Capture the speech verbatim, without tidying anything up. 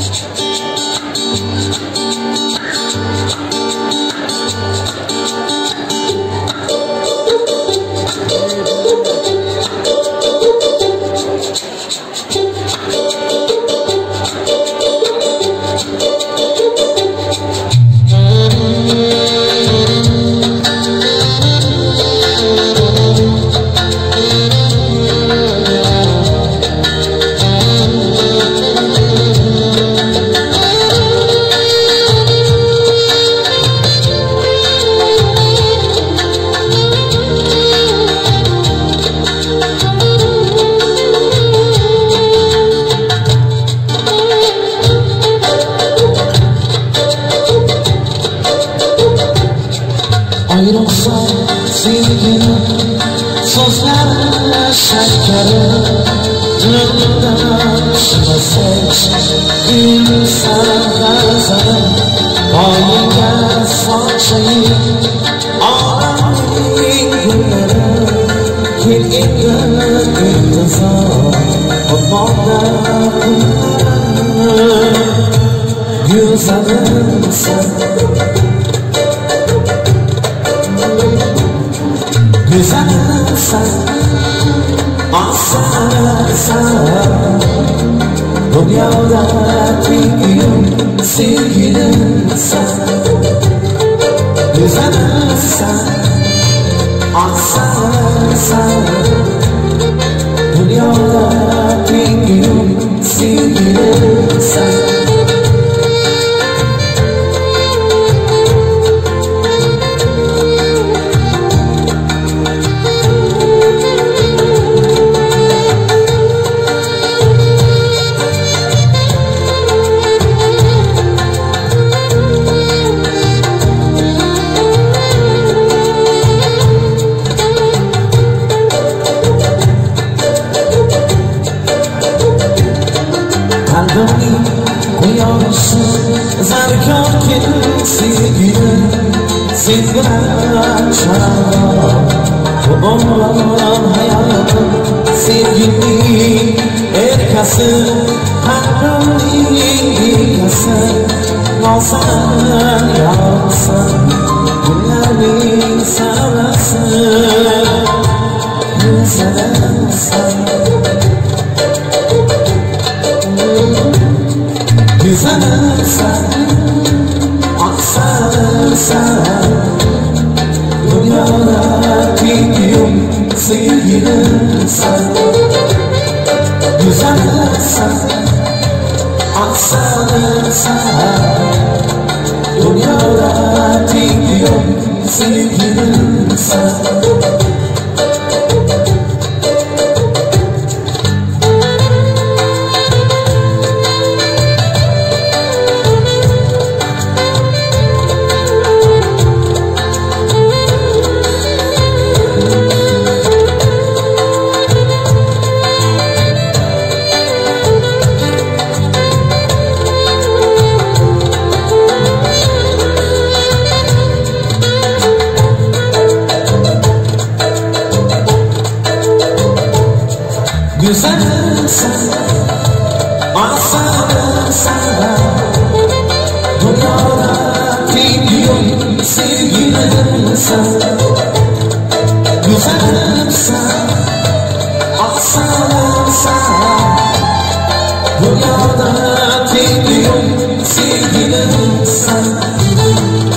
Ayrılsa sevgilim sözlerle şekerim Gönlümden çıkmasek bir sargazarım Haline saçayım Ağlamın günleri Kirginde intizar Ormanda günlerim Güzelim sen Güzelim sen, aslan sen Dünyada büyüğüm sevgilim sen Güzelim sen, aslan sen Dünyada büyüğüm sevgilim sen Kalbimi koyarsın zarkarken sevgilim Sevgilen çağlar Bu olan hayatım Sevgimi erkası Kalbimin dikası Olsan yalsın Günlerimi seversin Güzelim sen Güzelim sen, aslan sen Dünyada büyüğüm sevgilim sen Güzelim sen, aslan sen Dünyada büyüğüm sevgilim sen Güzelim sen, aslan sen Dünyada büyüğüm sevgilim sen Güzelim sen, aslan sen Dünyada büyüğüm sevgilim sen